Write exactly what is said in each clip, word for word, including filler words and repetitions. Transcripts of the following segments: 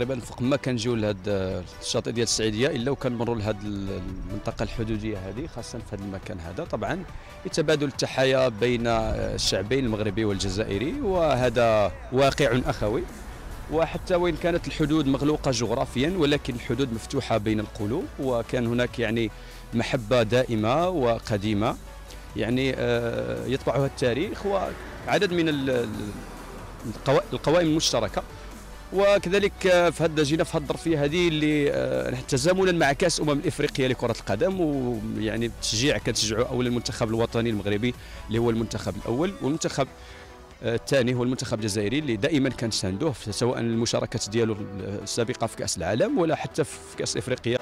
تقريبا فوق ما كنجيو لهذا الشاطئ ديال السعيديه الا وكنمروا لهذه المنطقه الحدوديه هذه، خاصه في هذا المكان هذا. طبعا لتبادل التحايا بين الشعبين المغربي والجزائري، وهذا واقع اخوي. وحتى وإن كانت الحدود مغلوقة جغرافيا، ولكن الحدود مفتوحة بين القلوب، وكان هناك يعني محبة دائمة وقديمة يعني يطبعها التاريخ وعدد من القوائم المشتركة. وكذلك في هذا جينا في هذه الظرفيه هذه اللي تزامنا مع كاس امم الافريقيه لكره القدم، ويعني تشجيع كنشجعوا اولا المنتخب الوطني المغربي اللي هو المنتخب الاول، والمنتخب الثاني هو المنتخب الجزائري اللي دائما كنساندوه سواء المشاركات ديالو السابقه في كاس العالم ولا حتى في كاس افريقيا.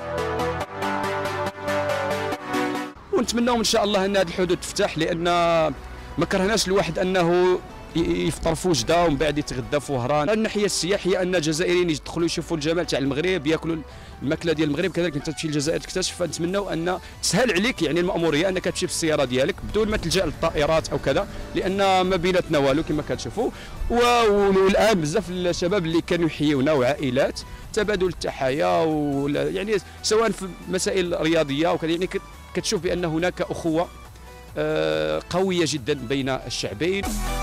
ونتمناو ان شاء الله ان هذه الحدود تفتح، لان ما كرهناش الواحد انه يفطر في وجده ومن بعد يتغدى في وهران. الناحيه السياحيه ان الجزائريين يدخلوا يشوفوا الجمال تاع المغرب، ياكلوا الماكله ديال المغرب، كذلك انت تمشي للجزائر تكتشف. فنتمناو ان تسهل عليك يعني الماموريه انك تمشي بالسياره ديالك بدون ما تلجا للطائرات او كذا، لان ما بيناتنا والو كما كتشوفوا. والان بزاف الشباب اللي كانوا يحيونا وعائلات تبادل التحايا، يعني سواء في مسائل رياضيه وكذا، يعني كتشوف بان هناك اخوه قويه جدا بين الشعبين.